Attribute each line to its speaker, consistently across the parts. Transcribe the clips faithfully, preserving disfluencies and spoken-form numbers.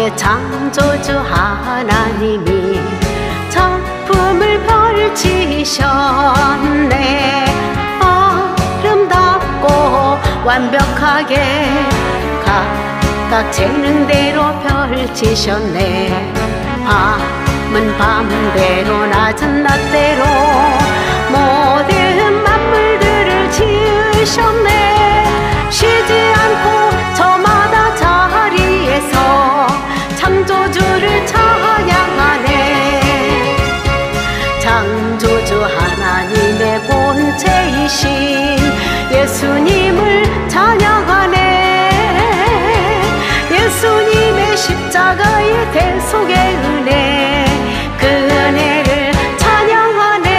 Speaker 1: 만왕의 창조주 하나님이 작품을 펼치셨네. 아름답고 완벽하게 각각 재능대로 펼치셨네. 밤은 밤대로 낮은 낮대로 모든 만물들을 지으셨네. 쉬지 않고 저마다 자리에서 창조주를 찬양하네. 창조주 하나님의 본체이신 예수님을 찬양하네. 예수님의 십자가의 대속의 은혜, 그 은혜를 찬양하네.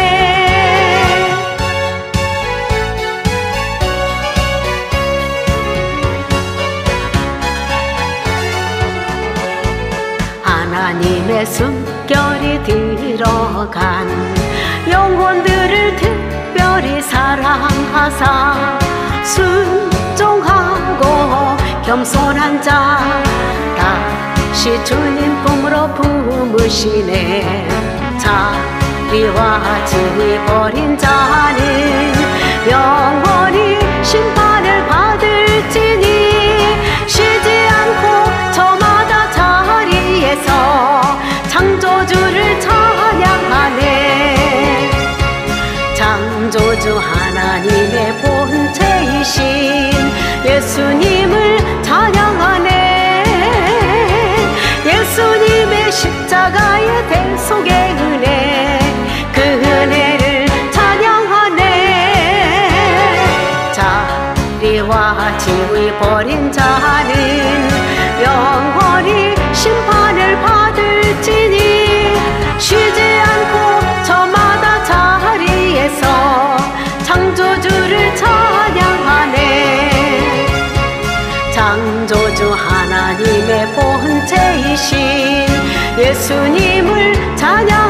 Speaker 1: 하나님의 숨결이 들어간 영혼들을 특별히 사랑하사 순종하고 겸손한 자 다시 주님 품으로 품으시네. 자리와 짐이 버린 자는 영원히 심판을 받을지니 쉬지 않고 저마다 자리에서 창조주를 찬양하네. 창조주 하나님의 본체이신 예수님을 찬양하네. 예수님의 십자가의 대속의 은혜, 그 은혜를 찬양하네. 자리와 지위 버린 자는 영원히 심판을 받을지니 쉬지 않고 저마다 자리에서 창조주를 찬양하네. 창조주 하나님의 본체이신 예수님을 찬양